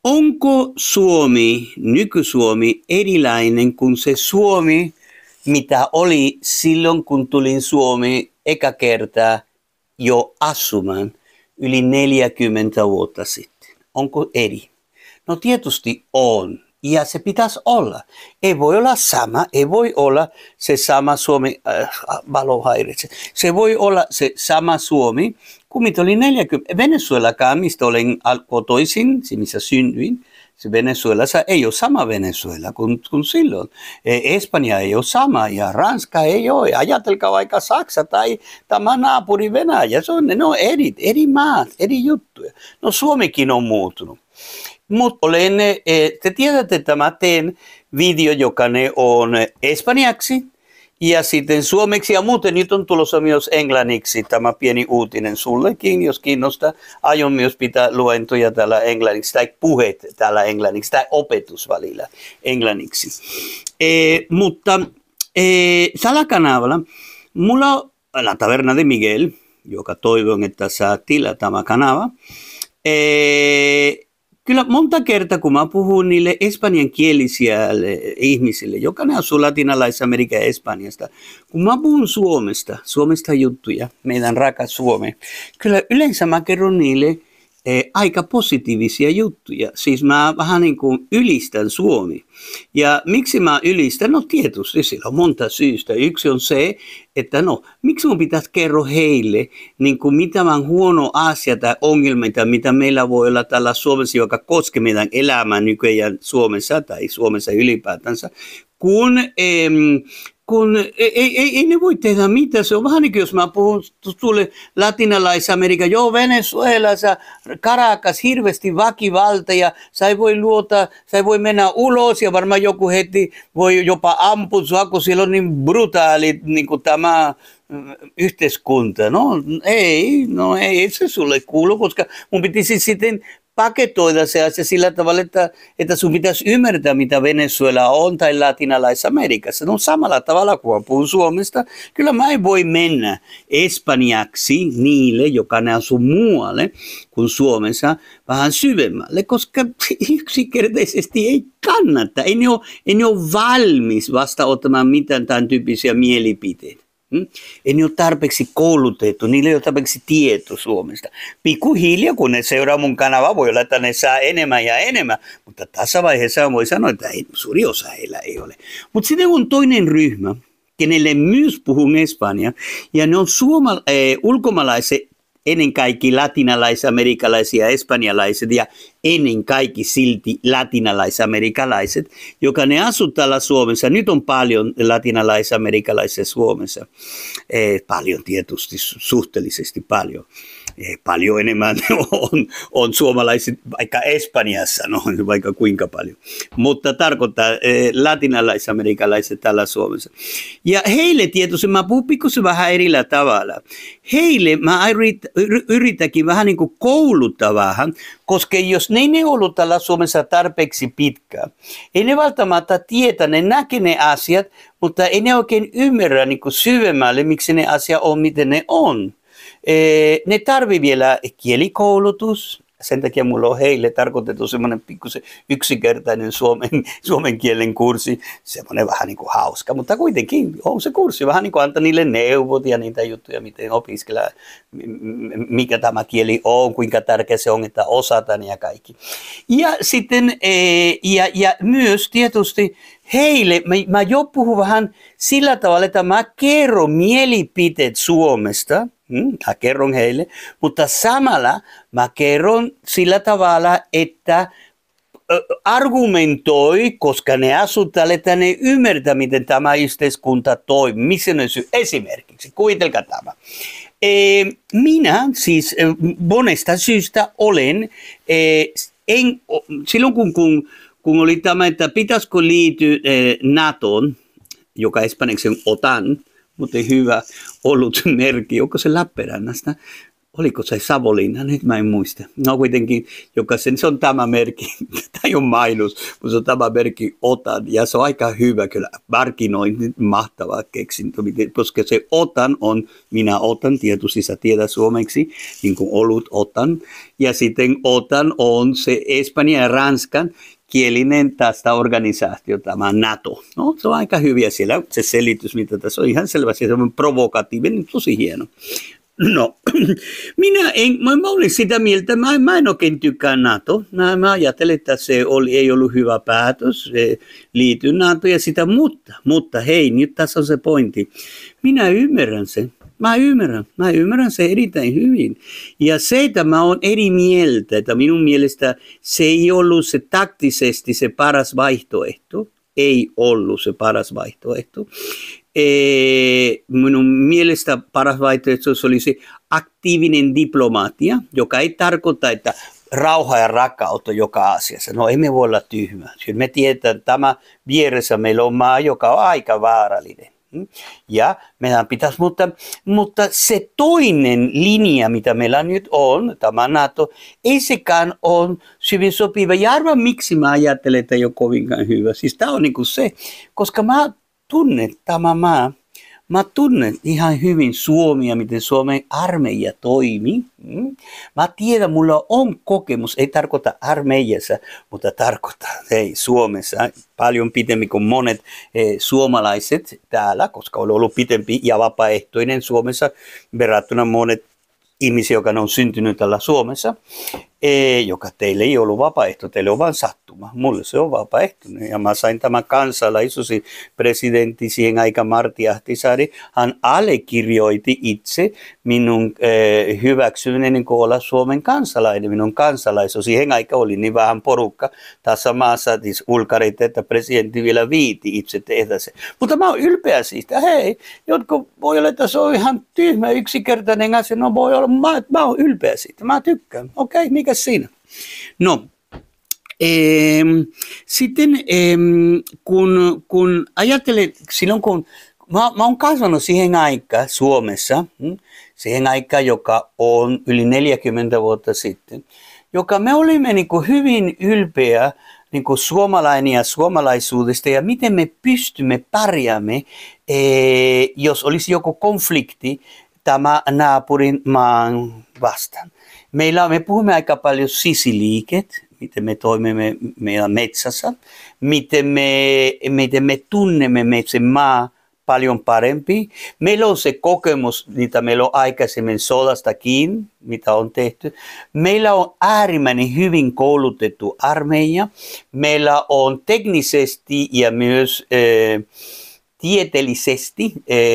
Onko Suomi, nyky-Suomi, erilainen kuin se Suomi, mitä oli silloin, kun tulin Suomi eka kertaa jo asumaan yli 40 vuotta sitten? Onko eri? No tietysti on. Ja se pitäisi olla. Ei voi olla sama, ei voi olla se sama Suomi, valo häiritse. Se voi olla se sama Suomi, kun mitä oli 40. Venezuelakaan, mistä olen kotoisin, missä synnyin, se Venezuelassa ei ole sama Venezuela kuin silloin. Espanja ei ole sama ja Ranska ei ole. Ajatelkaa vaikka Saksa tai tämä naapuri Venäjä. Se on, ne on eri maat, eri juttuja. No Suomikin on muuttunut. Mutta te tiedätte, että mä teen video, joka on espanjaksi ja sitten suomeksi ja muuten nyt on tulossa myös englanniksi tämä pieni uutinen sullekin, jos kiinnostaa. Aion myös pitää luentoja täällä englanniksi tai puheet täällä englanniksi tai opetus välillä englanniksi. Mutta Salakanavalla mulla on La Taverna de Miguel, joka toivon, että saa tilaa tämä kanava. Kyllä monta kertaa, kun mä puhun niille espanjankielisille ihmisille, joka asuu Latinalais-Amerikassa ja Espanjasta, kun mä puhun Suomesta juttuja, meidän rakas Suomi, kyllä yleensä mä kerron niille aika positiivisia juttuja. Siis mä vähän niin kuin ylistän Suomi. Ja miksi mä ylistän? No tietysti sillä on monta syystä. Yksi on se, että miksi mun pitäisi kertoa heille niin kuin mitä on huono asia tai ongelmia, mitä meillä voi olla täällä Suomessa, joka koskee meidän elämää nykyään Suomessa tai Suomessa ylipäätänsä, kun ei ne voi tehdä mitään. Se on vähän niin kuin, jos mä puhun sulle Latinalais-Amerikka, Venezuelassa, Caracas, hirveästi väkivalta ja sä ei voi mennä ulos ja varmaan joku heti voi jopa ampua sua, kun siellä on niin brutaali niin kuin tämä yhteiskunta. No ei se sulle kuulu, koska mun pitäisi sitten paketoida se asia sillä tavalla, että sun pitäisi ymmärtää, mitä Venezuela on tai Latinalais-Amerikassa. No samalla tavalla, kun puhun Suomesta, kyllä mä en voi mennä espanjaksi niille, joka ne asuu muualle kuin Suomessa, vähän syvemmälle, koska yksinkertaisesti ei kannata. Ei ne ole valmis vastaanottamaan mitään tämän tyyppisiä mielipiteitä. Ei ne ole tarpeeksi koulutettu, niillä ei ole tarpeeksi tieto Suomesta. Pikkuhiljaa, kun ne seuraa mun kanavaa, voi olla, että ne saa enemmän ja enemmän, mutta tässä vaiheessa voi sanoa, että suuri osa heillä ei ole. Mutta sitten on toinen ryhmä, kenelle myös puhun espanjaa, ja ne on ulkomaalaiset, ennen kaikki latinalais-amerikkalaiset ja espanjalaiset ja ennen kaikki silti latinalais-amerikkalaiset, joka ne asuu täällä Suomessa. Nyt on paljon latinalais-amerikkalaisia Suomessa. Paljon tietysti, suhteellisesti paljon. Paljon enemmän on suomalaiset vaikka Espanjassa, vaikka kuinka paljon. Mutta tarkoittaa latinalais-amerikkalaiset täällä Suomessa. Ja heille tietysti, mä puhun pikkusen vähän erillä tavalla. Heille mä yritänkin vähän niin kuin kouluttaa vähän, koska jos ne ei ollut täällä Suomessa tarpeeksi pitkään, ei ne välttämättä tietä, ne näkee ne asiat, mutta ei ne oikein ymmärrä niin kuin syvemmälle, miksi ne asiat on, miten ne on. Ne tarvii vielä kielikoulutus, sen takia mulla on heille tarkoitettu semmoinen pikkusen yksinkertainen suomen kielen kurssi, semmoinen vähän niin kuin hauska, mutta kuitenkin on se kurssi, vähän niin kuin antaa niille neuvot ja niitä juttuja, miten opiskella, mikä tämä kieli on, kuinka tärkeä se on, että osataan ja kaikki. Ja sitten, ja myös tietysti heille, mä jo puhun vähän sillä tavalla, että mä kerron mielipiteet Suomesta, mä kerron heille, mutta samalla mä kerron sillä tavalla, että argumentoi, koska ne asuu täällä, että ne ymmärtää, miten tämä yhteiskunta toimii. Missä ne syy? Esimerkiksi, kuvitelkaa tämä. Minä siis monesta syystä olen, silloin kun oli tämä, että pitäisikö liittyä NATOon, joka espanjaksi on OTAN, mutta hyvä ollut merkki, onko se Lappeenrannasta? oliko se Savonlinna, nyt mä en muista. No kuitenkin, se on tämä merkki, tämä ei ole mainos, mutta se on tämä merkki Otan, ja se on aika hyvä kyllä, markkinointi, mahtava keksintö, koska se Otan on, minä otan, tietysti sä tiedät suomeksi, niin kuin olut otan, ja sitten Otan on se Espanjan ja Ranskan kielinen tästä organisaatio, tämä NATO. No, se on aika hyviä siellä, se selitys, mitä tässä on ihan selvästi, se on provokatiivinen, tosi hieno. No, mä olin sitä mieltä, mä en oikein tykkää NATO. Mä ajattelin, että ei ollut hyvä päätös liittyä NATO ja sitä, mutta hei, nyt tässä on se pointti. Minä ymmärrän sen. Mä ymmärrän sen erittäin hyvin. Ja se, että mä oon eri mieltä, että minun mielestä se ei ollut se taktisesti se paras vaihtoehto. Ei ollut se paras vaihtoehto. Minun mielestä paras vaihtoehto olisi aktiivinen diplomatia, joka ei tarkoita, että rauha ja rakkautta joka asiassa. No emme voi olla tyhmää. Me tiedetään, että tämä vieressä meillä on maa, joka on aika vaarallinen. Ja meidän pitäisi, mutta se toinen linja, mitä meillä nyt on, tämä NATO, ei sekään ole hyvin sopiva. Ja arvaa, miksi mä ajattelen, että ei ole kovinkaan hyvä. Siis tämä on niin kuin se, koska mä tunnen tämä maa. Mä tunnen ihan hyvin Suomea, miten Suomen armeija toimii. Mä tiedän, mulla on kokemus, ei tarkoita armeijassa, mutta tarkoittaa Suomessa paljon pitemmin kuin monet suomalaiset täällä, koska on ollut pitempi ja vapaaehtoinen Suomessa verrattuna monet ihmisiä, jotka on syntynyt täällä Suomessa, joka teille ei ollut vapaaehto, teille on vain sattuma. Mulle se on vapaaehtoinen. Ja mä sain tämän kansalaisuus, presidentti siihen aika Martti Ahtisaari, hän allekirjoitti itse minun hyväksyminen olla Suomen kansalainen, minun kansalaisuus. Siihen aika oli niin vähän porukka tässä maassa, siis ulkarit, että presidentti vielä viiti itse tehdä se. Mutta mä oon ylpeä siitä. Hei, jotkut voi olla, että se on ihan tyhmä, yksinkertainen asia. No voi olla, mä oon ylpeä siitä. Mä tykkään. Okei, mikä siinä? No, sitten kun ajattelen, silloin kun mä oon kasvanut siihen aikaan Suomessa, siihen aikaan, joka on yli 40 vuotta sitten, joka me olimme niin kuin hyvin ylpeä niin kuin suomalainen ja suomalaisuudesta ja miten me pystymme pärjäämme, jos olisi joku konflikti tämä naapurin maan vastaan. Me puhumme aika paljon sisiliiket, miten me toimimme meidän metsässä, miten me tunnemme metsän maa paljon parempi. Meillä on se kokemus, mitä meillä on aikaisemmin sodastakin, mitä on tehty. Meillä on äärimmäinen hyvin koulutettu armeija. Meillä on teknisesti ja myös tieteellisesti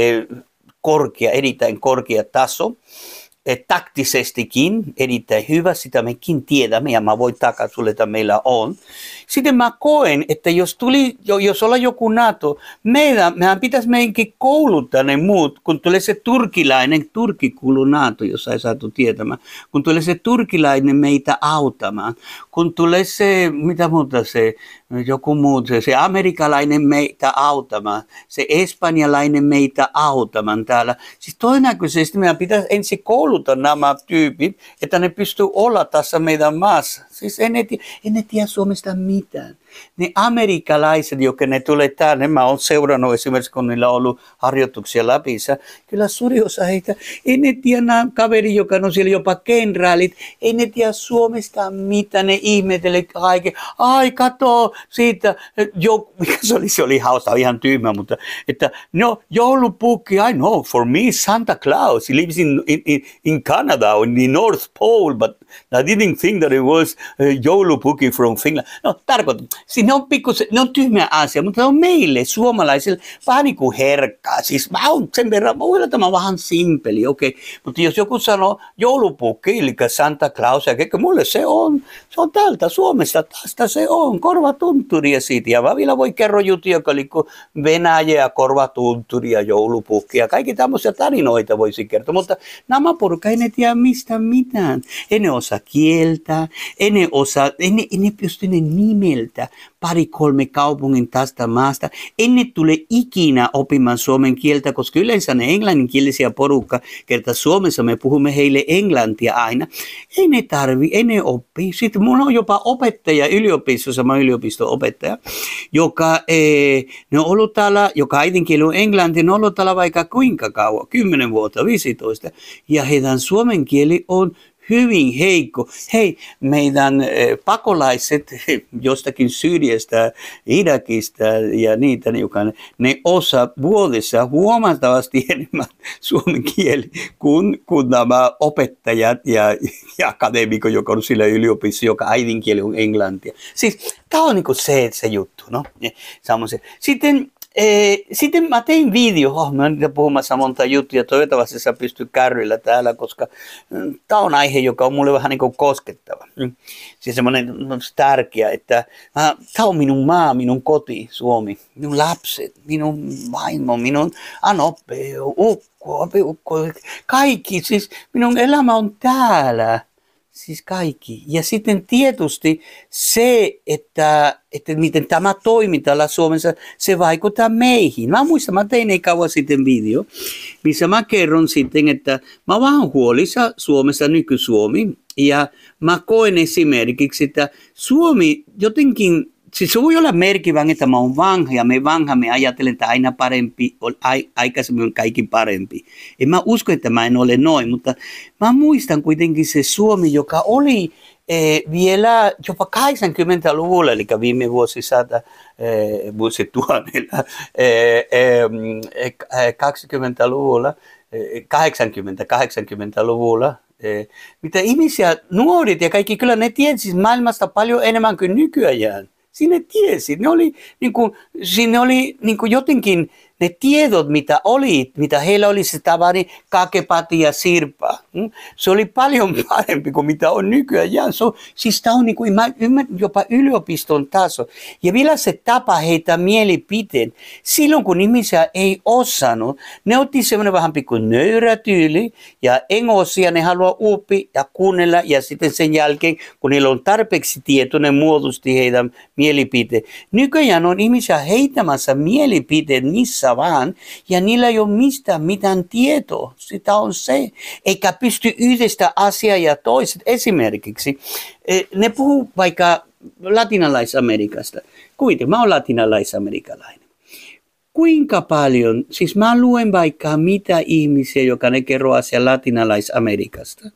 erittäin korkea taso. Taktisestikin erittäin hyvä, sitä mekin tiedämme ja mä voin takaa sulle, että meillä on. Sitten mä koen, että jos ollaan joku NATO, meidän pitäisi meidänkin kouluttaa ne muut, kun tulee se turkilainen, Turkki kuuluu NATO, jos ei saatu tietämään, kun tulee se turkilainen meitä auttamaan, kun tulee se, mitä muuta se, joku muu, se amerikkalainen meitä auttamaan, se espanjalainen meitä auttamaan täällä. Siis todennäköisesti meidän pitäisi ensin kouluttaa nämä tyypit, että ne pystyy olla tässä meidän maassa. Siis en tiedä Suomesta mitään. Ne amerikkalaiset, jotka ne tulee tänne, mä oon seurannut esimerkiksi, kun niillä on ollut harjoituksia läpissä, kyllä suuri osa heitä, ei ne tiedä nämä kaveri, joka on siellä jopa kenraalit, ei ne tiedä Suomesta mitään, ne ihmettelee kaiken. Ai kato siitä, se oli hauska, ihan tyhmä, mutta että no joulupukki, I know, for me Santa Claus, he lives in Canada, in the North Pole, but I didn't think that it was joulupukki from Finland. No tarkoitan. Siis ne on tyhmiä asia, mutta ne on meille suomalaisille vähän niin kuin herkkaa. Siis mä oon sen verran, voi olla tämä vähän simpeli, okei. Mutta jos joku sanoo joulupukki, eli Santa Claus, ja mulle se on täältä Suomesta, tästä se on, korvatunturia siitä. Ja mä vielä voi kerro juttuja, joka oli Venäjä ja korvatunturi ja joulupukki ja kaikki tämmöisiä tarinoita voisi kertoa. Mutta nämä porukka ei ne tiedä mistä mitään. Ei ne osaa kieltä, ei ne pysty ne nimeltä. pari-kolme kaupungin tästä maasta. En ne tule ikinä opimaan suomen kieltä, koska yleensä ne englanninkielisiä porukka, kerta Suomessa me puhumme heille englantia aina. Ei ne oppi. Sitten minulla on jopa opettaja yliopistossa, mä olen yliopisto-opettaja, joka ne on ollut täällä, joka äidinkieli on englanti, ne on ollut täällä vaikka kuinka kauan, 10 vuotta, 15. Ja heidän suomen kieli on hyvin heikko. Hei, meidän pakolaiset jostakin Syyriasta, Irakista ja niitä, ne osaa vuodessa huomattavasti enemmän suomen kieli kuin nämä opettajat ja akadeemikot, joka on sillä yliopistossa, joka äidinkieli on englantia. Siis tämä on niinku se juttu. No? Sitten mä tein video, mä olen puhumassa monta juttuja, toivottavasti sä pystyt kärryillä täällä, koska tämä on aihe, joka on mulle vähän niin kuin koskettava. Siis semmoinen tärkeä, että tämä on minun maa, minun koti, Suomi, minun lapset, minun vaimo, minun anoppe, ukko, kaikki, siis minun elämä on täällä. Siis kaikki. Ja sitten tietysti se, että miten tämä toimii täällä Suomessa, se vaikuttaa meihin. Mä muistan, mä tein ei kauan sitten video, missä mä kerron sitten, että mä oon vähän huolissa Suomessa, nyky-Suomi. Ja mä koen esimerkiksi, että Suomi jotenkin, siis se voi olla merkivän, että mä oon vanha ja me ajattelen, että aina parempi, aikaisemmin on kaikki parempi. En mä usko, että mä en ole noin, mutta mä muistan kuitenkin se Suomi, joka oli vielä jopa 80-luvulla, eli viime vuosituhannella, 20-luvulla, 80-luvulla, mitä ihmisiä, nuoret ja kaikki, kyllä ne tiesivät maailmasta paljon enemmän kuin nykyään. Siinä tiesi, siinä oli jotenkin ne tiedot, mitä heillä oli se tavani, kakepati ja sirpa. Se oli paljon parempi kuin mitä on nykyään. Siis tämä on jopa yliopiston taso. Ja vielä se tapa heitä mielipiteen. Silloin kun ihmisiä ei osannut, ne otti semmoinen vähän pikku nöyrä tyyli ja engosia, ne haluaa oppia ja kuunnella. Ja sitten sen jälkeen, kun niillä on tarpeeksi tieto, ne muodosti heidän mielipiteen. Nykyään on ihmisiä heittämässä mielipiteet missä vaan, ja niillä ei ole mitään tietoa. Sitä on se. Eikä pysty yhdestä asiaa ja toiset. Esimerkiksi ne puhuu vaikka latinalais-Amerikasta. Kuitenkin, mä oon latinalais-amerikalainen. Kuinka paljon, siis mä luen vaikka mitä ihmisiä, joka ne kerroo asiaa latinalais-Amerikasta.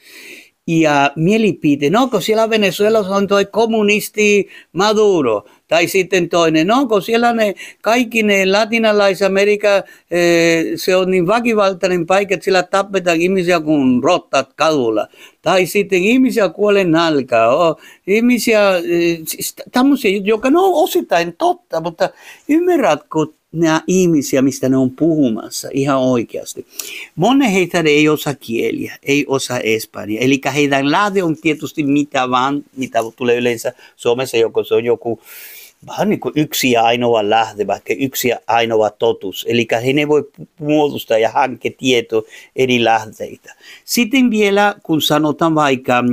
Ja mielipiteet, onko siellä Venezuelassa on toi kommunisti Maduro, tai sitten toinen, onko siellä kaikki ne latinalais-Amerikka, se on niin väkivaltainen paikka, että siellä tapetaan ihmisiä kuin rottat kadulla. Tai sitten ihmisiä kuolee nälkää, ihmisiä, siis tämmöisiä, joka on osittain totta, mutta ymmärrätkö, nämä ihmisiä, mistä ne on puhumassa ihan oikeasti. Monen heitä ei osaa kieliä, ei osaa espanjaa. Eli heidän lähde on tietysti mitä tulee yleensä Suomessa, joko se on joku vähän niin kuin yksi ja ainoa lähde, vaikka yksi ja ainoa totuus. Eli he ne voi muodostaa ja hankkia tietoa eri lähteitä. Sitten vielä, kun sanotaan vaikka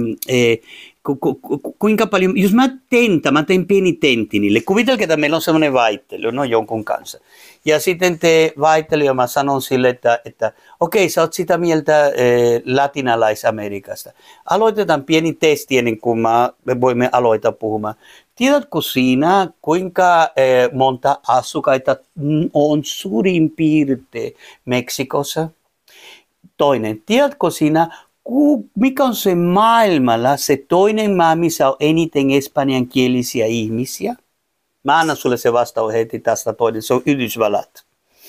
kuinka paljon, jos mä teen pieni tentti niille, kuvitelkaa, että meillä on sellainen väittely, jonkun kanssa. Ja sitten te väittely, ja mä sanon sille, että okei, sä oot sitä mieltä latinalais-Amerikasta. Aloitetaan pieni testi ennen kuin me voimme aloittaa puhumaan. Tiedätkö siinä, kuinka monta asukkaita on suurin piirtein Meksikossa? Toinen, tiedätkö siinä, mikä on se maailmalla se toinen maa, missä on eniten espanjankielisiä ihmisiä? Mä annan sulle se vastaus heti tästä toinen, se on Yhdysvallat.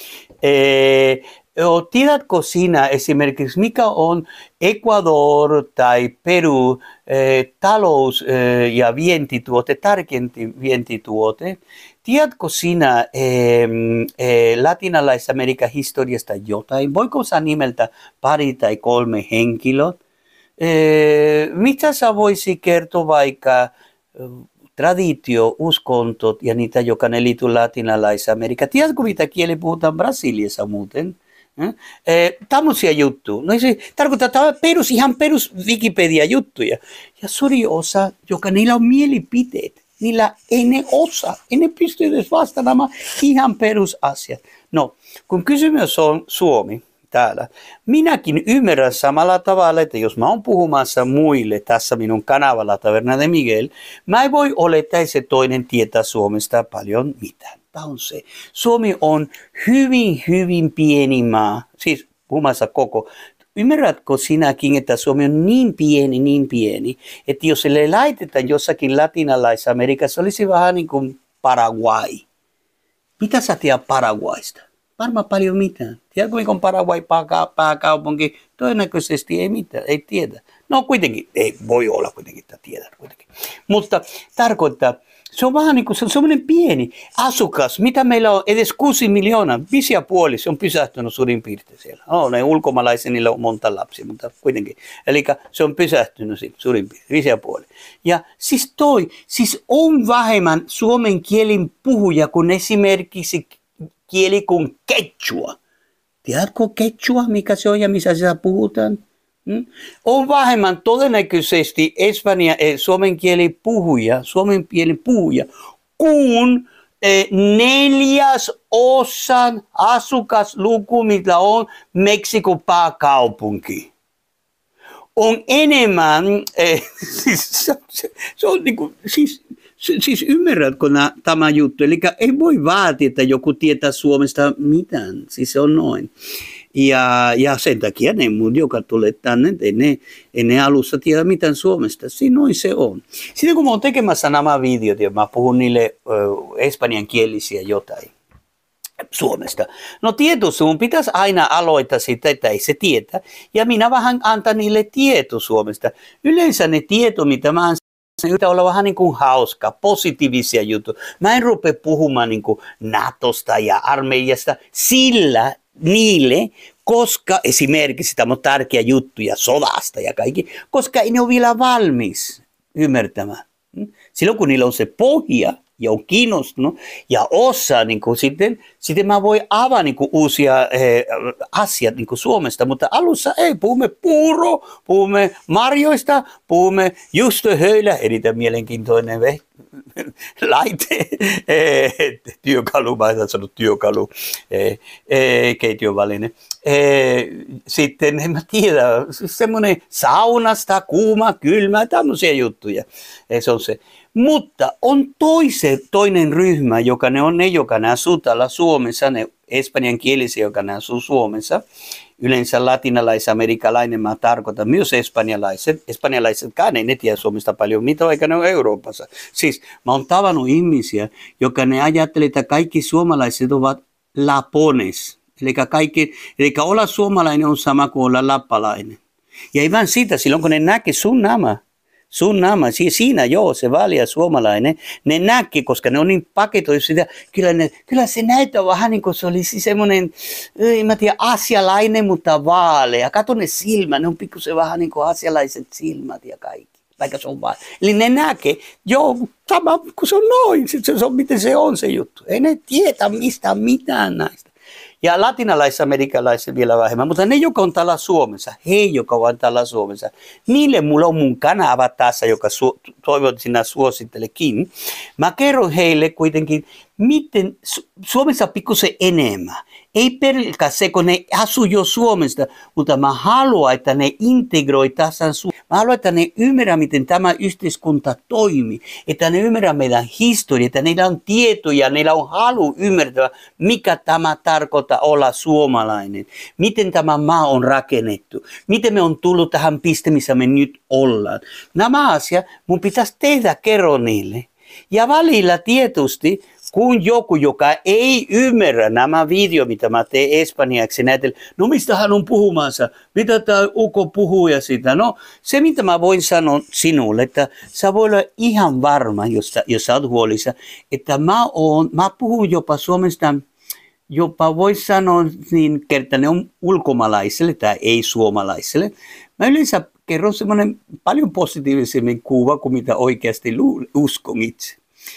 Tiedätkö siinä esimerkiksi, mikä on Ecuador tai Peru talous- ja vientituote, tärkeinti vientituote? Tiedätkö sinä latinalais-Amerikan historiasta jotain? Voiko sä nimeltä pari tai 3 henkilöä? Mitä sä voisi kertoa vaikka traditio, uskontot ja niitä, joka ne liittyy latinalais-Amerikkaan? Tiedätkö mitä kieli puhutaan Brasiliassa muuten? Tämmöisiä juttuja. No se tarkoittaa ihan perus Wikipedia-juttuja. Ja suuri osa, joka niillä on mielipiteet. niillä ei ne osaa, ei ne pysty edes vastaamaan ihan perusasiat. No, kun kysymys on Suomi täällä, minäkin ymmärrän samalla tavalla, että jos mä oon puhumassa muille tässä minun kanavalla Taverna de Miguel, mä ei voi olettaa, että se toinen tietää Suomesta paljon mitään. Tämä on se. Suomi on hyvin, hyvin pieni maa, siis puhumassa koko. Ymmärrätkö sinäkin, että Suomi on niin pieni, että jos sille laitetaan jossakin Latinalais-Amerikassa, olisi vähän niin kuin Paraguay. Mitä sä tiedät Paraguaista? Varmaan paljon mitään. Tiedätkö, mikä on Paraguay pääkaupunki? Todennäköisesti ei mitään, ei tiedä. No kuitenkin, ei voi olla kuitenkin, että tiedät kuitenkin. Mutta tarkoittaa, se on vähän niin kuin, se on semmoinen pieni asukas, mitä meillä on edes 6 miljoonaa, 5,5, se on pysähtynyt suurin piirtein siellä. Ne ulkomaalaisia, niillä on monta lapsia, mutta kuitenkin. Eli se on pysähtynyt suurin piirtein, 5,5. Ja siis on vähemmän suomen kielen puhuja kuin esimerkiksi kieli kuin quechua. Tiedätkö quechua, mikä se on ja missä sitä puhutaan? On vähemmän todennäköisesti suomen kielen puhuja kuin 4% asukasluku, mitä on Meksikon pääkaupunki. On enemmän, se on niin kuin, siis ymmärrätkö tämä juttu? Eli ei voi vaatia, että joku tietää Suomesta mitään, siis se on noin. Ja sen takia ne muut, joka tulee tänne, ei ne alussa tiedä mitään Suomesta. Noin se on. Sitten kun mä oon tekemässä nämä videot ja mä puhun niille espanjankielisiä jotain Suomesta. No tietysti mun pitäisi aina aloittaa sitä, että ei se tietä. Ja minä vähän antan niille tieto Suomesta. Yleensä ne tieto, mitä mä yrittää olla vähän niin kuin hauska, positiivisia juttuja. Mä en rupea puhumaan niin kuin Natosta ja armeijasta sillä niille, koska esimerkiksi tämä on tärkeä juttu ja sodasta ja kaikki, koska ei ne ole vielä valmis ymmärtämään. Silloin kun niillä on se pohja ja on kiinnostunut ja osaa, niin sitten mä voin avaa niin uusia asiat niin Suomesta, mutta alussa ei. Puhumme puuro, puhumme marjoista, puhumme juustohöylä, erittäin mielenkiintoinen laite, työkalu, mä en sanonut työkalu, keittiöväline. Sitten en mä tiedä, semmoinen saunasta, kuuma, kylmä, tämmöisiä juttuja. Se on se. Mutta on toinen ryhmä, joka ne asuu täällä Suomessa, ne espanjankielisiä, joka ne asuu Suomessa. Yleensä latinalais-amerikkalainen mä tarkoitan myös espanjalaiset. Espanjalaisetkaan ei ne tiedä Suomesta paljon mitään, eikä ne ole Euroopassa. Siis mä oon tavannut ihmisiä, joka ne ajattelee, että kaikki suomalaiset ovat lapones. Eli olla suomalainen on sama kuin olla lappalainen. Ja ei vaan sitä, silloin kun ne näkee sun nama, siinä se väliä suomalainen, ne näkee, koska ne on niin paketoitu sitä, kyllä se näyttää vähän niin kuin se olisi semmoinen, en tiedä, asialainen, mutta vaalea. Kato ne silmät, ne on pikkusen vähän niin kuin asialaiset silmät ja kaikki, vaikka se on vaan. Eli ne näkee, sama kun se on noin, se on miten se on se juttu. Ei ne tiedä mistään mitään näistä. Ja latinalais-amerikkalaiset vielä vähemmän, mutta ne, joka on täällä Suomessa, joka on täällä Suomessa, niille mulla on mun kanava tässä, joka toivon, että sinä suosittelekin. Mä kerron heille kuitenkin, miten Suomessa pikkusen enemmän. Ei pelkästään se, kun ne asuu jo Suomesta, mutta mä haluan, että ne integroi tasan Suomessa. Mä haluan, että ne ymmärrä, miten tämä yhteiskunta toimii. Että ne ymmärrä meidän historiaa, että niillä on tietoja, niillä on halu ymmärtää, mikä tämä tarkoittaa olla suomalainen. Miten tämä maa on rakennettu. Miten me on tullut tähän piste, missä me nyt ollaan. Nämä asiat mun pitäisi tehdä kerro niille. Ja välillä tietysti, kun joku, joka ei ymmärrä nämä videot, mitä mä teen espanjaksi, näytellä, no mistä hän on puhumassa, mitä tämä uko puhuu ja sitä. No se, mitä mä voin sanoa sinulle, että sä voi olla ihan varma, jos sä oot huolissa, että mä puhun jopa Suomesta, jopa voisi sanoa niin, että ne on ulkomaalaisille tai ei suomalaisille. Mä yleensä kerron semmoinen paljon positiivisemmin kuva kuin mitä oikeasti uskon itse.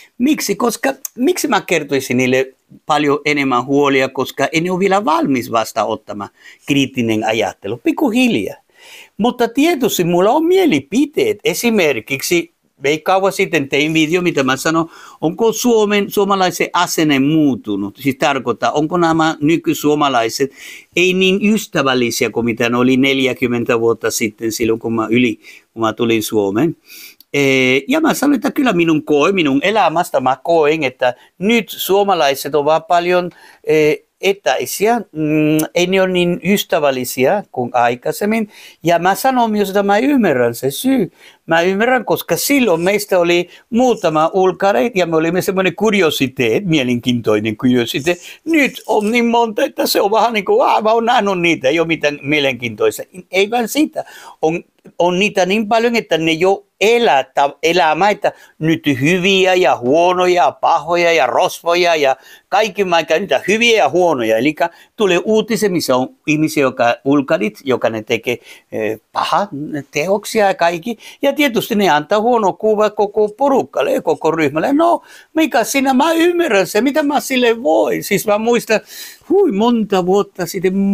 Miksi mä kertoisin niille paljon enemmän huolia, koska en ole vielä valmis vastaanottamaan kriittinen ajattelu, pikkuhiljaa. Mutta tietysti mulla on mielipiteet, esimerkiksi ei kauan sitten tein video, mitä mä sanon, onko suomalaisen asenne muuttunut? Siis tarkoittaa, onko nämä nykysuomalaiset ei niin ystävällisiä kuin mitä ne oli 40 vuotta sitten silloin, kun mä tulin Suomeen. Ja mä sanoin, että kyllä minun elämästä mä koen, että nyt suomalaiset ovat paljon etäisiä, ei ne ole niin ystävällisiä kuin aikaisemmin. Ja mä sanon myös, että mä ymmärrän se syy. Mä ymmärrän, koska silloin meistä oli muutama ulkareita ja me olimme semmoinen mielenkiintoinen kuriositeet. Nyt on niin monta, että se on vähän niin kuin, mä oon nähnyt niitä, ei ole mitään mielenkiintoista. Ei vaan sitä. On niitä niin paljon, että ne jo elämää, että nyt hyviä ja huonoja, pahoja ja rosvoja ja kaikki niitä hyviä ja huonoja. Eli tulee uutisia, missä on ihmisiä, jotka ulkarit, joka ne tekee paha teoksia ja kaikki. Ja tietysti ne antaa huono kuva koko porukalle ja koko ryhmälle. No, mikä sinä, mä ymmärrän se, mitä mä sille voi. Siis mä muistan, monta vuotta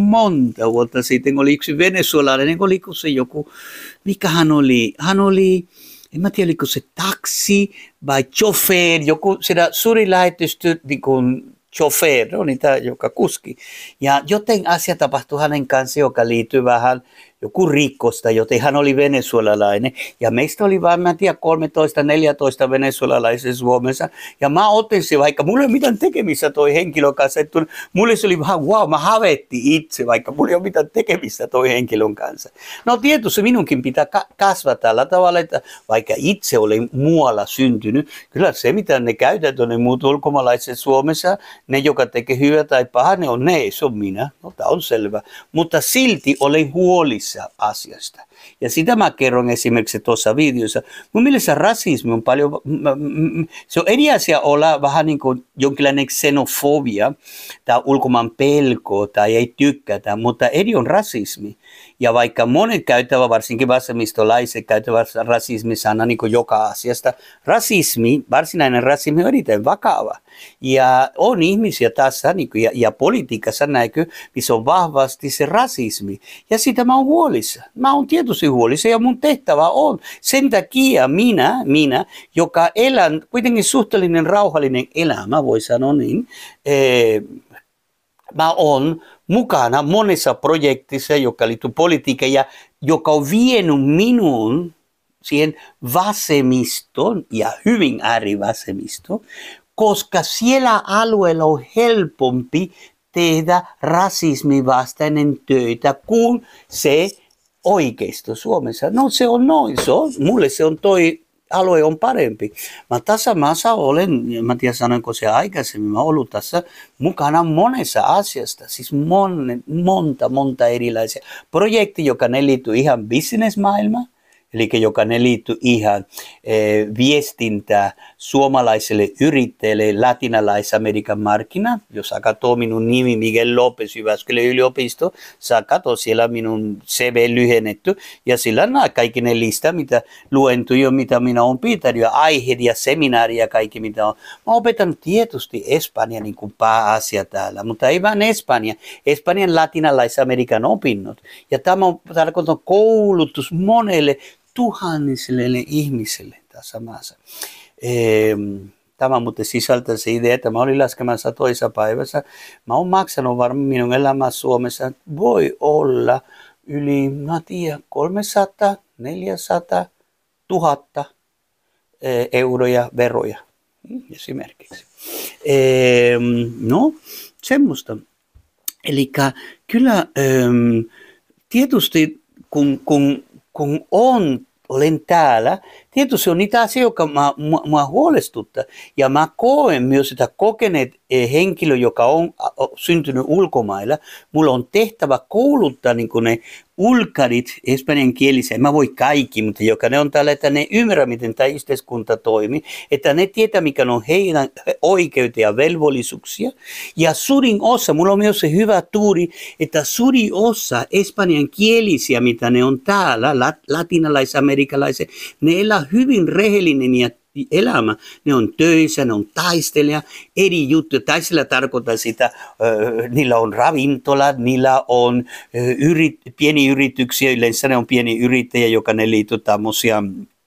sitten oli yksi venezuelalainen, oliko se joku, mikä hän oli, en mä tiedä, oliko se taksi vai chauffeur, joku sitä suurilähetystö niin kuin chauffeur, no niitä, joka kuski. Ja joten asia tapahtui hänen kanssa, joka liittyy vähän joku rikosta, joten hän oli venezuelalainen. Ja meistä oli vain, mä en tiedä, 13-14 venezuelalaisia Suomessa. Ja mä otin se, vaikka mulla ei ole mitään tekemistä toi henkilön kanssa. Että mulle se oli vähän, mä havettiin itse, vaikka mulla ei ole mitään tekemistä toi henkilön kanssa. No tietysti minunkin pitää kasvaa tällä tavalla, että vaikka itse olen muualla syntynyt, kyllä se mitä ne käytetään, ne muut ulkomaalaiset Suomessa, ne joka tekee hyvää tai pahaa, se on minä. No tämä on selvä. Mutta silti olen huolissaan asiasta. Ja sitä mä kerron esimerkiksi tuossa videossa. Mun mielestä rasismi on paljon, se on eri asia olla vähän niin kuin jonkinlainen xenofobia tai ulkomaan pelko tai ei tykkätä, mutta eri on rasismi. Ja vaikka monet käyttävät, varsinkin vasemmistolaiset käyttävät rasismi-sana niin kuin joka asiasta, varsinainen rasismi on erittäin vakava. Ja on ihmisiä tässä niin kuin, ja politiikassa näkyy, missä on vahvasti se rasismi. Ja sitä mä oon huolissa. Mä oon tietysti huolissa ja mun tehtävä on. Sen takia minä joka elän kuitenkin suhteellinen rauhallinen elämä, voi sanoa niin, mä oon mukana monessa projektissa, joka liittyy politiikkaan ja joka on vienyt minun siihen vasemmistoon ja hyvin äärivasemmistoon, koska siellä alueella on helpompi tehdä rasismin vastainen töitä kuin se oikeisto Suomessa. No se on noin, mulle se on toi alue on parempi. Mä tässä maassa olen, mä tiedän sanoinko se aikaisemmin, mä ollut tässä mukana monessa asiasta, siis monta erilaisia projekteja, joka ne liittyy ihan businessmaailmaan, eli joka ne liittyy ihan viestintää suomalaiselle yrittäjälle latinalais-Amerikan markkinaan. Jos sä katsoo minun nimi Miguel Lopez Jyväskylän yliopisto, sä katsoo siellä minun CV lyhennetty ja sillä on kaikki ne lista, mitä luentuja, mitä minä olen pitänyt ja aiheet ja seminaaria ja kaikki mitä on. Mä opetan tietysti Espanja niin kuin pääasia täällä, mutta ei vain Espanja. Espanjan latinalais-Amerikan opinnot. Ja tämä on tarkoittanut koulutus monelle tuhannisille ihmisille tässä maassa. Tämä muuten sisältää se idea, että mä olin laskemassa toisessa päivässä. Mä oon maksanut varmaan minun elämässä Suomessa, voi olla yli, 300, 400, 1000 euroja veroja esimerkiksi. No, semmoista. Eli kyllä tietysti kun olen täällä, tietysti on niitä asioita, jotka mua huolestuttaa. Ja mä koen myös sitä kokeneet henkilö, joka on syntynyt ulkomailla. Mulla on tehtävä kouluttaa niin kuin ne ulkarit espanjankielisiä. Mä voi kaikki, mutta joka ne on täällä, että ne ymmärrä, miten tämä yhteiskunta toimii. Että ne tietää, mikä on heidän oikeuteen ja velvollisuuksia. Ja suurin osa, mulla on myös se hyvä tuuri, että suurin osa espanjankielisiä, mitä ne on täällä, latinalais-amerikalaisia, ne elää hyvin rehellinen ja elämä. Ne on töissä, ne on taistelija, eri juttuja. Taistelija tarkoittaa sitä, niillä on ravintolat, niillä on pieni yrityksiä, yleensä ne on pieni yrittäjä, joka ne liittyy tämmöisiä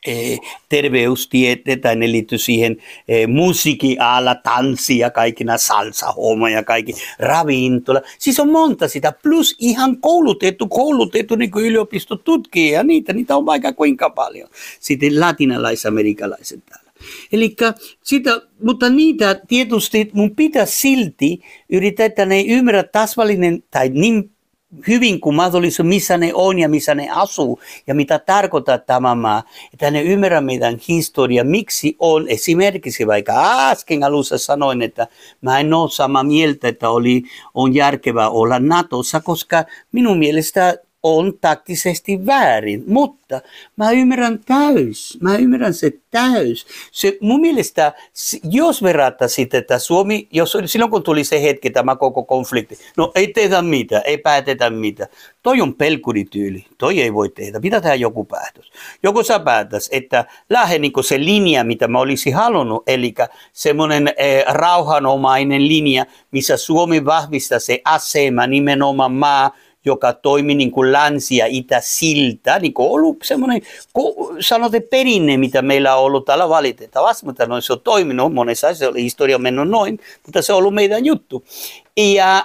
terveystiede tai ne liittyy siihen musiikkiala, tanssi ja kaikki nämä salsa-homma ja kaikki ravintola. Siis on monta sitä, plus ihan koulutettu niin kuin yliopistotutkija ja niitä on vaikka kuinka paljon. Sitten latinalais-amerikalaiset täällä. Elikkä sitä, mutta niitä tietysti mun pitäisi silti yrittää, että ne ymmärrä tasvallinen tai niin hyvin kuin mahdollista, missä ne on ja missä ne asuu ja mitä tarkoittaa tämä maa. Että ne ymmärrä meidän historia, miksi on esimerkiksi, vaikka äsken alussa sanoin, että mä en ole samaa mieltä, että on järkevää olla Natossa, koska minun mielestä on taktisesti väärin, mutta mä ymmärrän se täys. Mun mielestä, jos verrataan sitten, että Suomi, silloin kun tuli se hetki, tämä koko konflikti, no ei tehdä mitään, ei päätetä mitään. Toi on pelkurityyli, toi ei voi tehdä, pitää tehdä joku päätös. Joku sä päätös, että lähde niin se linja, mitä mä olisin halunnut, eli semmoinen rauhanomainen linja, missä Suomi vahvistaa se asema nimenomaan maa, joka toimi niin kuin länsi- ja itä-silta, niin kuin ollut semmoinen, sanotaan perinne, mitä meillä on ollut täällä valitettavasti, mutta noin se on toiminut, monessa historia on mennyt noin, mutta se on ollut meidän juttu. Ja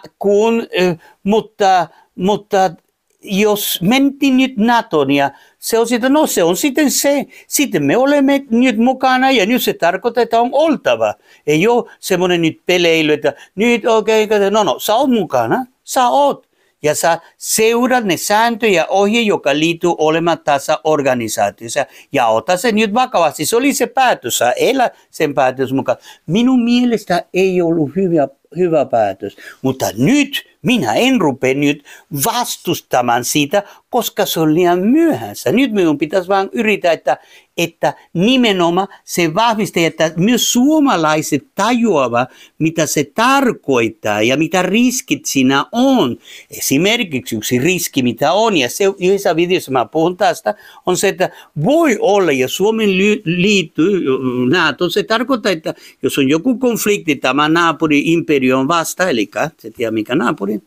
mutta jos mentiin nyt NATOon ja se on sitten me olemme nyt mukana ja nyt se tarkoittaa, että on oltava. Ei ole semmoinen nyt peleily, että nyt sä oot mukana, sä oot. Ja sä seuraat ne sääntöjä ja ohje, joka liittyy olemaan tässä organisaatiossa. Ja ota se nyt vakavasti. Se oli se päätös. Sä elä sen päätös mukaan. Minun mielestä ei ollut hyvä päätös. Mutta nyt minä en rupea nyt vastustamaan sitä, koska se on liian myöhässä. Nyt minun pitäisi vaan yrittää, että nimenomaan se vahvistaa, että myös suomalaiset tajuavat, mitä se tarkoittaa ja mitä riskit siinä on. Esimerkiksi yksi riski, mitä on, ja se yhdessä videossa mä puhun tästä, on se, että voi olla, ja Suomen liittyy NATO, se tarkoittaa, että jos on joku konflikti, tämä naapuri-imperio on vasta, eli se tiedä mikä naapuri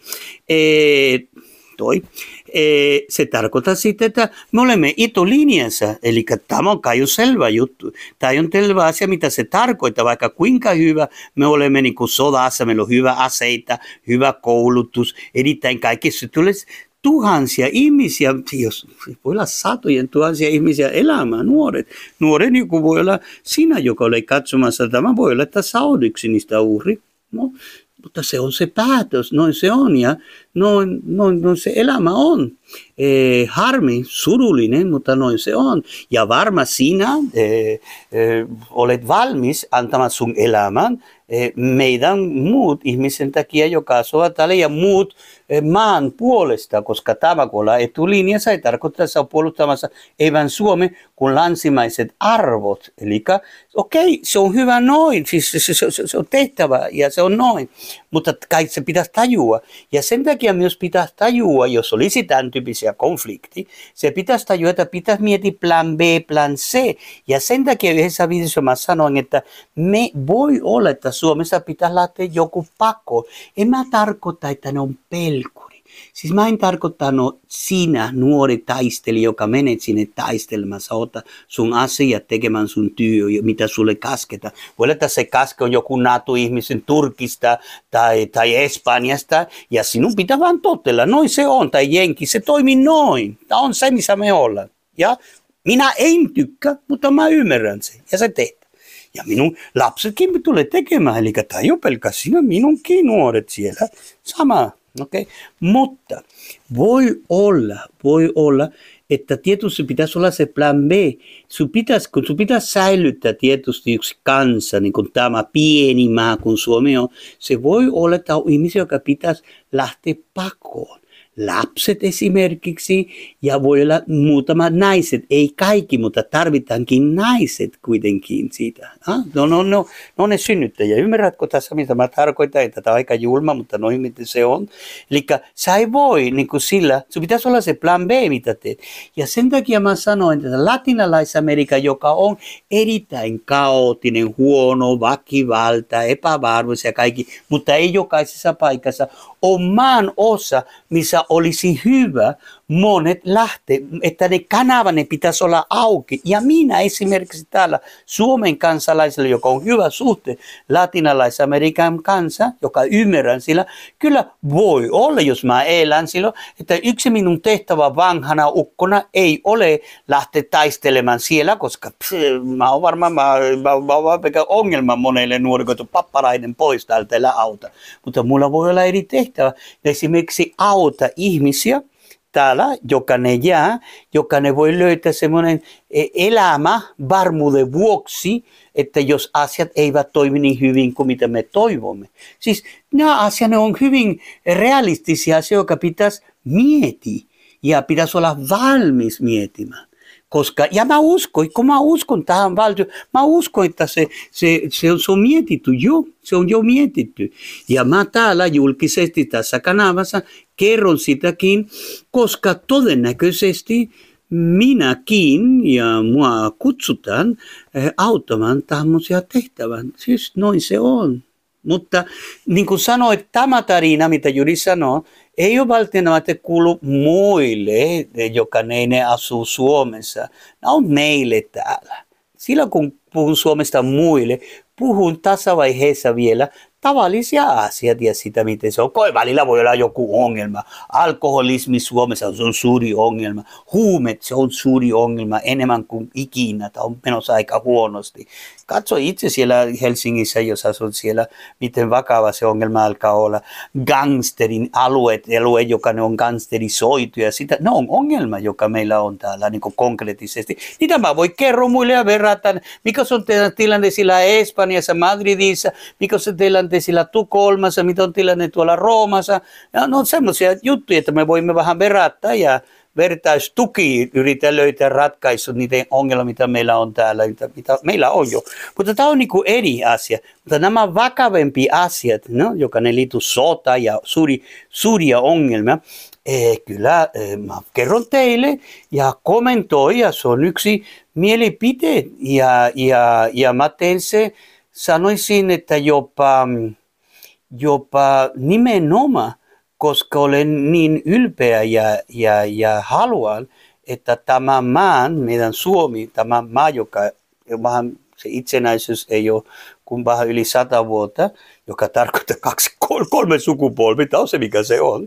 se tarkoittaa sitten, että me olemme etulinjassa, eli tämä on kai jo selvä juttu. Tämä on selvä asia, mitä se tarkoittaa, vaikka kuinka hyvä me olemme niin kuin sodassa, meillä on hyvä aseita, hyvä koulutus, erittäin kaikki. Se tulee tuhansia ihmisiä, jos voi olla satojen tuhansia ihmisiä elämään, nuoret joku voi olla sinä, joka olet katsomassa, tämä voi olla, että sä olet yksi niistä uhri. No, mutta se on se päätös, noin se on ja noin se elämä on. Harmi, surullinen, mutta noin se on. Ja varma sinä olet valmis antamaan sun elämän meidän muut ihmisen takia, joka asuu täällä ja muut maan puolesta, koska tämä kun ollaan etulinjassa ei tarkoita, että se on puolustamassa ei vain Suomen kuin länsimaiset arvot. Eli okei, se on hyvä noin, siis se on tehtävä ja se on noin, mutta kai se pitäisi tajua. Ja sen takia myös pitäisi tajua, jos olisi tämän tyyppisiä konflikti, se pitäisi tajua, että pitäisi miettiä plan B, plan C. Ja sen takia yhdessä videossa mä sanoin, että me voi olla, että Suomessa pitää lähteä joku pakko. En mä tarkoita, että ne on pelkuri. Siis mä en tarkoittanut sinä, nuori taisteli, joka menet sinne taistelmassa, ota sun asiat tekemään sun työ, mitä sulle kasketaan. Voi olla, että se kaske on joku NATO-ihmisen Turkista tai Espanjasta, ja sinun pitää vaan totella, noin se on, tai jenki, se toimii noin. Tämä on se, missä me ollaan. Ja minä en tykkää, mutta mä ymmärrän sen, ja se tehdään. Ja minun lapsetkin tulee tekemään, eli tämä ei ole pelkästään sinä, minunkin nuoret siellä, sama. Okay. Mutta voi olla, että tietysti pitäisi olla se plan B. Sun pitäisi säilyttää tietysti yksi kansa, niin kuin tämä pieni maa kuin Suomi on. Se voi olla, että on ihmisiä, jotka pitäisi lähteä pakoon. Lapset esimerkiksi ja voi olla muutamat naiset, ei kaikki, mutta tarvitaankin naiset kuitenkin siitä. No ne synnyttäjiä. Ymmärrätkö tässä, mitä mä tarkoitan, että tämä on aika julma, mutta noin miten se on. Eli sä ei voi niin kuin sillä, sun pitäisi olla se plan B, mitä teet. Ja sen takia mä sanoin, että Latinalais-Amerikka, joka on erittäin kaoottinen, huono, väkivalta, epävarmuus ja kaikki, mutta ei jokaisessa paikassa, on maan osa, missä olisi hyvä monet lähtee, että ne kanavat ne pitäisi olla auki. Ja minä esimerkiksi täällä Suomen kansalaisella, joka on hyvä suhte latinalais-Amerikan kanssa, joka ymmärrän sillä, kyllä voi olla, jos mä elän silloin, että yksi minun tehtävä vanhana ukkona ei ole lähteä taistelemaan siellä, koska mä oon varmaan ongelma monelle nuorille, että pappalainen pois täältä älä auta. Mutta mulla voi olla eri tehtävä. Esimerkiksi auta ihmisiä täällä, joka ne voi löytää semmoinen elämä varmuuden vuoksi, että jos asiat eivät toimi niin hyvin kuin mitä me toivomme. Siis nämä asiat on hyvin realistisia asioita, jotka pitäisi miettiä ja pitäisi olla valmis miettimään. Koska, ja kun mä uskon tähän valtioon, mä uskon, että se on mietitty jo, se on jo mietitty. Ja mä täällä julkisesti tässä kanavassa kerron sitäkin, koska todennäköisesti minäkin ja mua kutsutaan auttamaan tämmöisiä tehtävän. Siis noin se on. Mutta niin kuin sanoit, tämä tarina, mitä Juri sanoi, ei ole välttämättä kuulu muille, joka ne asuu Suomessa. Nämä on meille täällä. Silloin kun puhun Suomesta muille, puhun tasavaiheessa vielä tavallisia asioita ja sitä, miten se on. Välillä voi olla joku ongelma. Alkoholismi Suomessa on suuri ongelma. Huumet, se on suuri ongelma enemmän kuin ikinä. Tämä on menossa aika huonosti. Katso itse siellä Helsingissä, jos asut siellä, miten vakava se ongelma alkaa olla. Gangsterin alue, joka on gangsterisoitu ja sitä. No on ongelma, joka meillä on täällä niin kuin konkreettisesti. Niitä mä voi kertoa muille ja verrata, mikä on tilanne sillä Espanjassa, Madridissa, mikä on tilanne sillä Tukholmassa, mitä on tilanne tuolla Roomassa. Ja no semmoisia juttuja, että me voimme vähän verrata ja vertaistuki yritetään löytää ratkaisut niiden ongelmia, mitä meillä on täällä, mitä meillä on jo. Mutta tämä on niin kuin eri asia. Mutta nämä vakavempi asiat, no, joka ne liittyy sotaan ja suuria ongelmia, kyllä mä kerron teille ja kommentoin ja se on yksi mielipide ja mä teen se, sanoisin, että jopa nimenomaan, koska olen niin ylpeä ja haluan, että tämä maan, meidän Suomi, tämä maa, joka vähän se itsenäisyys ei ole kuin vähän yli 100 vuotta, joka tarkoittaa 2-3 sukupolvia, tämä on se mikä se on.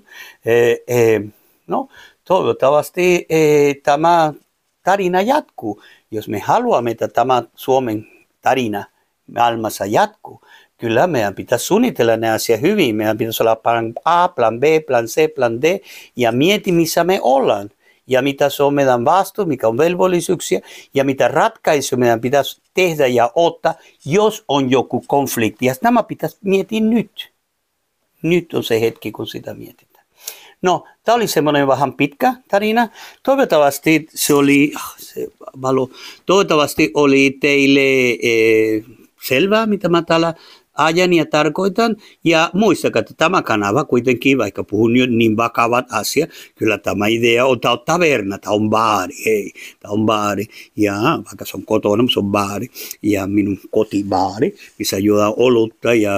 No, toivottavasti tämä tarina jatkuu. Jos me haluamme, että tämä Suomen tarina maailmassa jatkuu, kyllä meidän pitäisi suunnitella ne asiat hyvin. Meidän pitäisi olla plan A, plan B, plan C, plan D ja mieti missä me ollaan. Ja mitä se on meidän vastuu, mikä on velvollisuuksia ja mitä ratkaisuja meidän pitäisi tehdä ja ottaa, jos on joku konflikti. Ja nämä pitäisi miettiä nyt. Nyt on se hetki, kun sitä mietitään. No, tämä oli semmoinen vähän pitkä tarina. Toivottavasti toivottavasti oli teille selvää, mitä mä täällä ajan ja tarkoitan. Ja muistakaa, että tämä kanava kuitenkin, vaikka puhun jo niin vakavat asiat, kyllä tämä idea on, tämä on taverna, tämä on baari, hei, tämä on baari. Ja vaikka se on kotona, se on baari. Ja minun kotibaari, missä juodaan olutta ja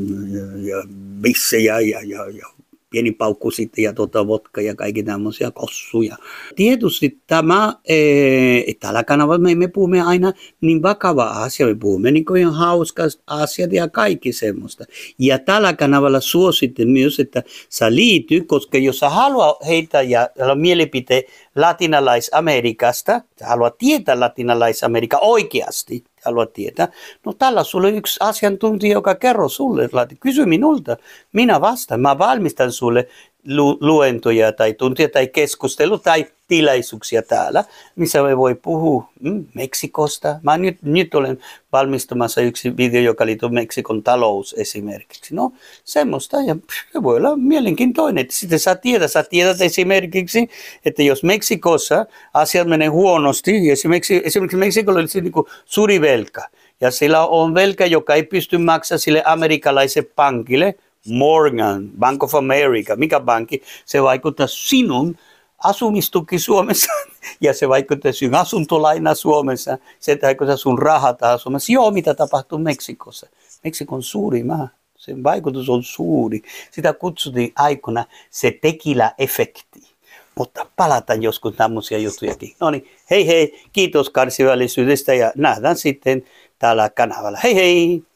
bissejä ja pieni paukku sitten ja vodka ja kaikki tämmöisiä kossuja. Tietysti tällä kanavalla me emme puhumme aina niin vakava asia, me puhumme niin kuin ihan hauskat asiat ja kaikki semmoista. Ja tällä kanavalla suosittelen myös, että sä liity, koska jos sä haluat heittää ja mielipite Latinalais-Amerikasta, sä haluat tietää Latinalais-Amerikka oikeasti, haluat tietää. No tällä sulle yksi asiantuntija, joka kerroo sulle, kysy minulta, minä vastaan, mä valmistan sulle luentoja tai tuntia tai keskustelu tai tilaisuuksia täällä, missä me voi puhua Meksikosta. Mä nyt olen valmistamassa yksi video, joka liittyy Meksikon talous esimerkiksi. No semmoista ja se voi olla mielenkiintoinen. Sitten sä tiedät esimerkiksi, että jos Meksikossa asiat menee huonosti, esimerkiksi Meksikolla on niin kuin suuri velka ja sillä on velka, joka ei pysty maksamaan sille amerikkalaiselle pankille, Morgan, Bank of America, mikä pankki, se vaikuttaa sinun asumistuki Suomessa ja se vaikuttaa sinun asuntolaina Suomessa, se vaikuttaa sun rahat Suomessa. Joo, mitä tapahtuu Meksikossa? Meksikon suuri maa, sen vaikutus on suuri. Sitä kutsuttiin aikana se tequila-efekti. mutta palataan joskus tämmöisiä juttujakin. No niin, hei hei, kiitos kärsivällisyydestä ja nähdään sitten täällä kanavalla. Hei hei!